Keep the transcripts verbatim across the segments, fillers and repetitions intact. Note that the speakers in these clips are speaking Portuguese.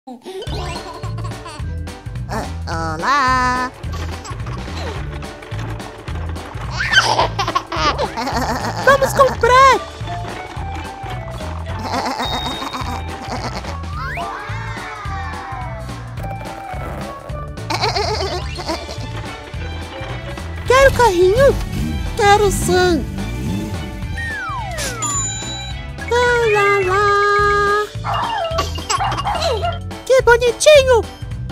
Olá! Vamos comprar! Quero carrinho? Quero sim! Lá, lá, lá. Que bonitinho!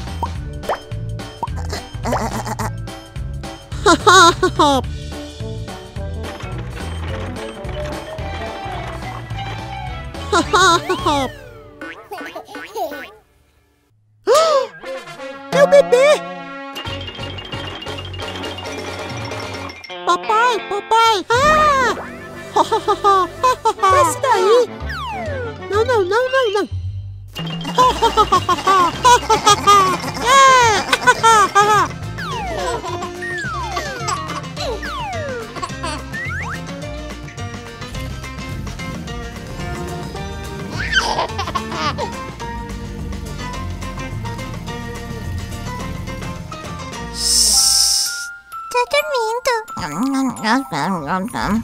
Meu bebê! Papai, papai! Ah! Desce daí! Não, não, não, não, não! Tô dormindo.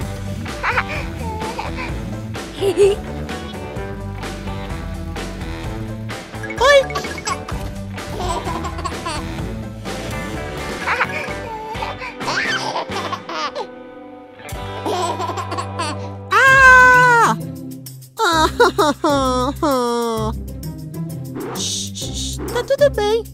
Oi! Ah! Shh, tá tudo bem.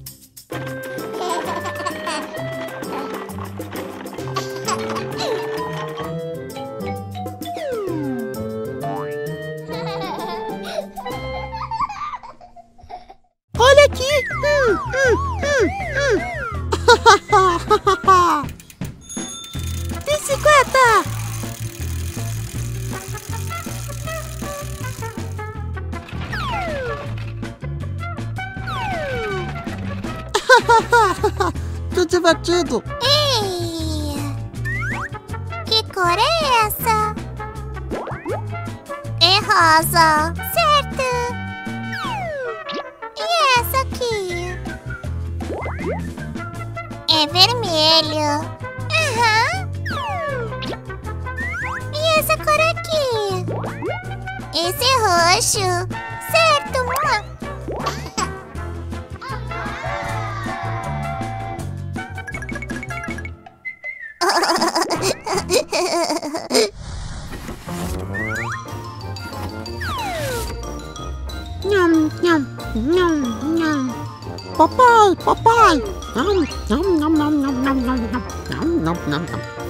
Olha aqui! Hum, hum, hum, hum. Bicicleta! Que divertido! Ei! Que cor é essa? É rosa, certo? E essa aqui? É vermelho. Aham. E essa cor aqui? Esse é roxo, certo? Nham, nham, nham, nham. Papai, papai! Nham, nham, nham, nham, nham, nham, nham, nham, nham, nham, nham.